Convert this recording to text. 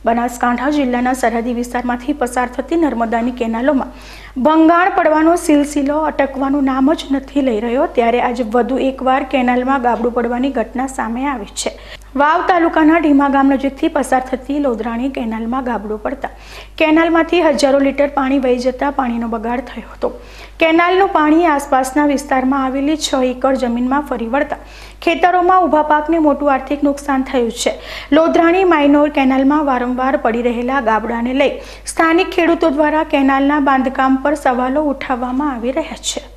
બનાસકાંઠા જિલ્લાના સરહદી વિસ્તારમાંથી પસાર થતી નર્મદાની કેનાલોમાં ભંગાણ પડવાનો સિલસિલો અટકવાનું નામ જ નથી લઈ રહ્યો, ત્યારે આજે વધુ એકવાર કેનાલમાં ગાબડું પડવાની ઘટના સામે આવી છે। વાવ તાલુકાના ઢીમા ગામ નજીકથી પસાર થતી લોધરાણી કેનાલમાં ગાબડું પડતા કેનાલમાંથી હજારો લીટર પાણી વહી જતા પાણીનો બગાડ થયો હતો। કેનાલનું પાણી આસપાસના વિસ્તારમાં આવેલી 6 એકર જમીનમાં ફરી વળતા ખેતરોમાં ઊભા પાકને મોટું આર્થિક નુકસાન થયું છે। લોધરાણી માઇનોર કેનાલમાં વારંવાર પડી રહેલા ગાબડાને લઈ સ્થાનિક ખેડૂતો દ્વારા કેનાલના બાંધકામ પર સવાલો ઉઠાવવામાં આવી રહ્યા છે।